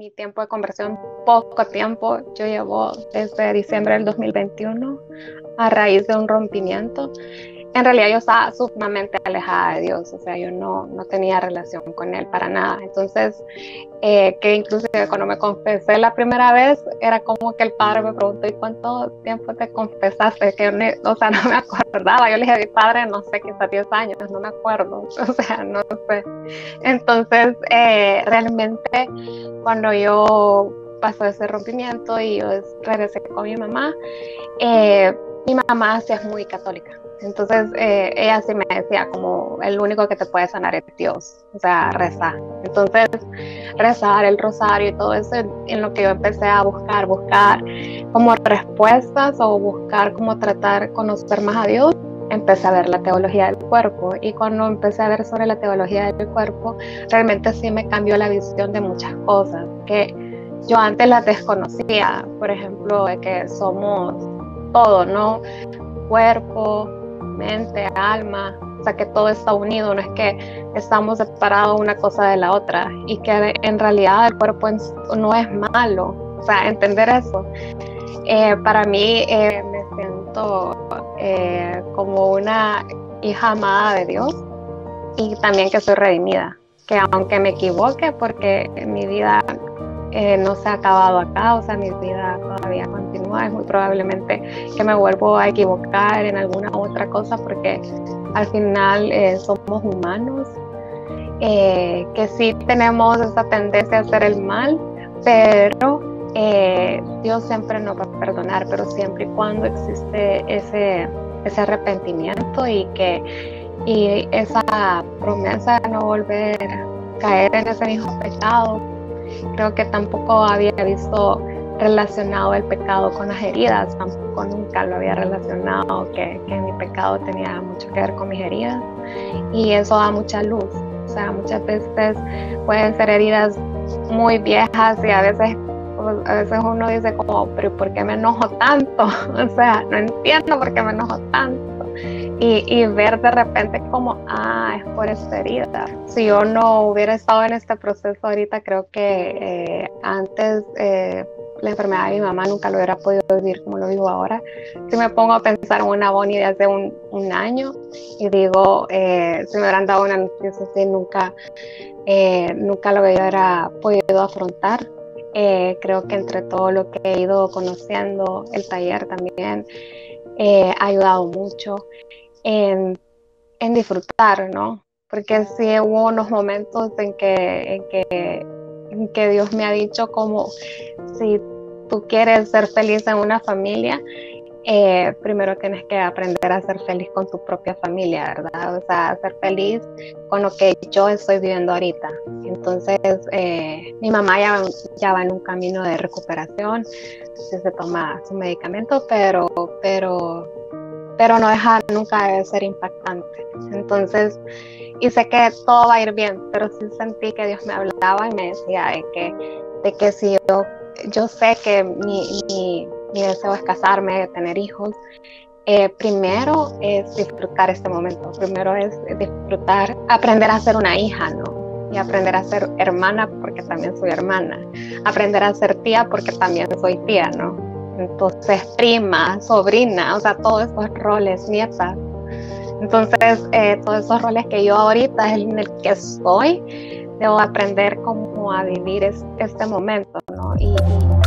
mi tiempo de conversión, poco tiempo, yo llevo desde diciembre del 2021 a raíz de un rompimiento. En realidad yo estaba sumamente alejada de Dios, o sea, yo no tenía relación con Él para nada. Entonces, que inclusive cuando me confesé la primera vez, era como que el padre me preguntó, ¿y cuánto tiempo te confesaste? Que yo o sea, no me acordaba. Yo le dije a mi padre, no sé, quizás 10 años, no me acuerdo, o sea, no sé. Entonces, realmente, cuando yo pasó ese rompimiento y yo regresé con mi mamá sí es muy católica. Entonces, ella sí me decía como el único que te puede sanar es Dios, o sea, rezar. Entonces, rezar el rosario y todo eso en lo que yo empecé a buscar como respuestas o buscar como tratar de conocer más a Dios, empecé a ver la teología del cuerpo. Y cuando empecé a ver sobre la teología del cuerpo, realmente sí me cambió la visión de muchas cosas que yo antes las desconocía. Por ejemplo, de que somos todo, ¿no? Cuerpo, mente, alma, o sea que todo está unido, no es que estamos separados una cosa de la otra, y que en realidad el cuerpo no es malo, o sea, entender eso. Para mí me siento como una hija amada de Dios, y también que soy redimida, que aunque me equivoque, porque mi vida no se ha acabado acá, o sea, mi vida todavía continúa, es muy probablemente que me vuelvo a equivocar en alguna otra cosa, porque al final somos humanos, que sí tenemos esa tendencia a hacer el mal, pero Dios siempre nos va a perdonar, pero siempre y cuando existe ese arrepentimiento y esa promesa de no volver a caer en ese mismo pecado. Creo que tampoco había visto relacionado el pecado con las heridas, tampoco nunca lo había relacionado, que mi pecado tenía mucho que ver con mis heridas, y eso da mucha luz. O sea, muchas veces pueden ser heridas muy viejas y a veces uno dice como, pero ¿por qué me enojo tanto? O sea, no entiendo por qué me enojo tanto. Y ver de repente como, es por esta herida. Si yo no hubiera estado en este proceso ahorita, creo que antes la enfermedad de mi mamá nunca lo hubiera podido vivir como lo vivo ahora. Si me pongo a pensar en una Bonnie de hace un año y digo, si me hubieran dado una noticia así, nunca lo hubiera podido afrontar. Creo que entre todo lo que he ido conociendo, el taller también ha ayudado mucho en disfrutar, ¿no? Porque sí hubo unos momentos en que Dios me ha dicho como, si tú quieres ser feliz en una familia, primero tienes que aprender a ser feliz con tu propia familia, ¿verdad? O sea, ser feliz con lo que yo estoy viviendo ahorita. Entonces, mi mamá ya va en un camino de recuperación, se toma su medicamento, pero no deja nunca de ser impactante. Entonces, y sé que todo va a ir bien, pero sí sentí que Dios me hablaba y me decía de que si yo sé que mi deseo es casarme, tener hijos, primero es disfrutar este momento, primero es disfrutar, aprender a ser una hija, ¿no? Y aprender a ser hermana, porque también soy hermana, aprender a ser tía, porque también soy tía, ¿no? Entonces, prima, sobrina, o sea, todos esos roles, nieta. Entonces, todos esos roles que yo ahorita en el que estoy, debo aprender cómo a vivir este momento, ¿no? Y